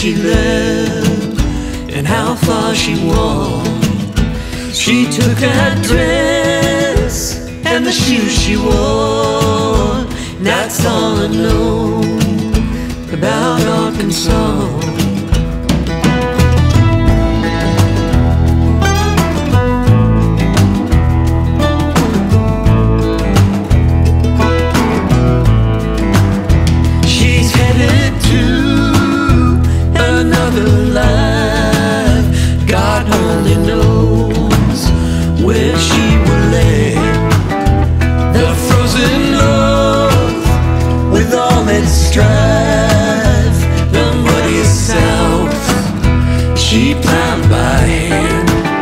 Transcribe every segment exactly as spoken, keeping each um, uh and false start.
she left and how far she walked. She took that dress and the shoes she wore. That's all I know about Arkansas. God only knows where she will lay. The frozen north with all its strife, the muddy south she plowed by hand.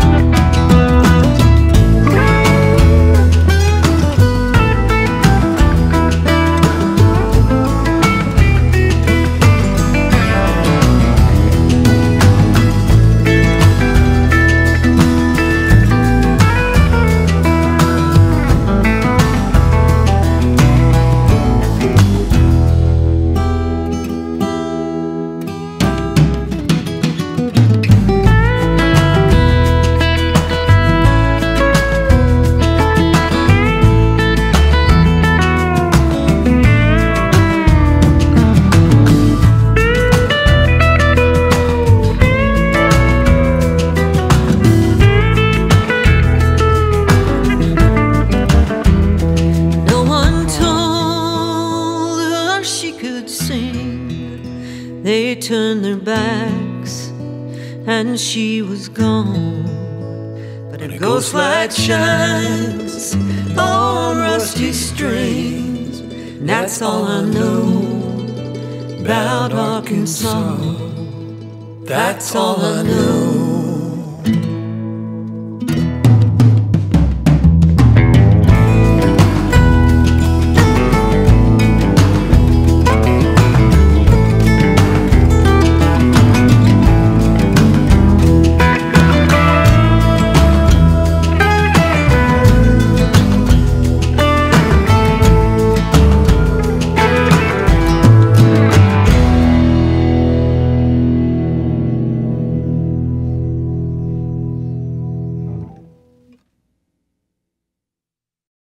They turned their backs and she was gone. But a ghost light shines on rusty strings, and that's all I know about Arkansas. That's all I know.